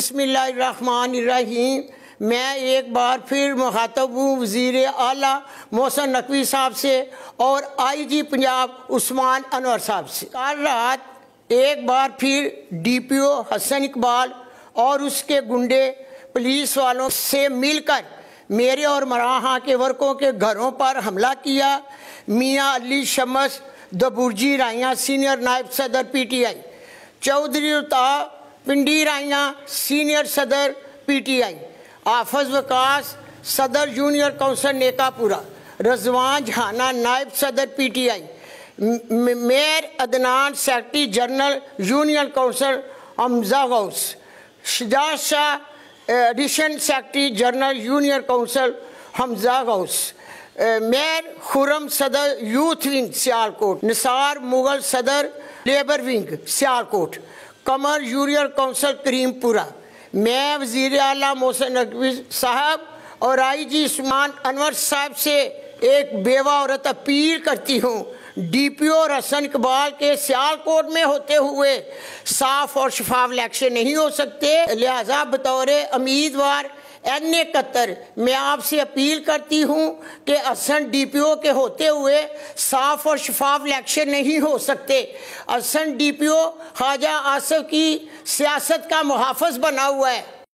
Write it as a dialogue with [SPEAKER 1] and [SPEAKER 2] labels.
[SPEAKER 1] बिस्मिल्लाहिर्रहमानिर्रहीम। मैं एक बार फिर मुखातब हूँ वज़ीर आला मोहसिन नकवी साहब से और IG पंजाब उस्मान अनवर साहब से। कल रात एक बार फिर DPO हसन इकबाल और उसके गुंडे पुलिस वालों से मिलकर मेरे और मराहा के वर्कों के घरों पर हमला किया। मियाँ अली शमस दबुर्जी राइयाँ सीनियर नायब सदर PTI, चौधरी उता पिंडी राइयाँ सीनियर सदर PTI, आफज वकास सदर जूनियर कौंसल नेकापुरा, रजवान झाना नायब सदर PTI, mayor Adnan secretary general union council Hamza Ghaus, Shujaat Shah additional secretary general union council Hamza Ghaus, mayor Khurram सदर यूथ विंग सियालकोट, निसार मुगल सदर labour wing Sialkot, Qamar union council Karimpura. मैं वज़ीर आला मोहसिन नकवी साहब और IG उस्मान अनवर साहब से एक बेवा औरत अपील करती हूँ, DPO और हसन इकबाल के सियालकोट में होते हुए साफ और शफाफ इलेक्शन नहीं हो सकते। लिहाजा बतौर उम्मीदवार NA कतर मैं आपसे अपील करती हूँ कि हसन DPO के होते हुए साफ और शफाफ इलेक्शन नहीं हो सकते। हसन DPO ख्वाजा आसिफ की सियासत का मुहाफ़िज़ बना हुआ है।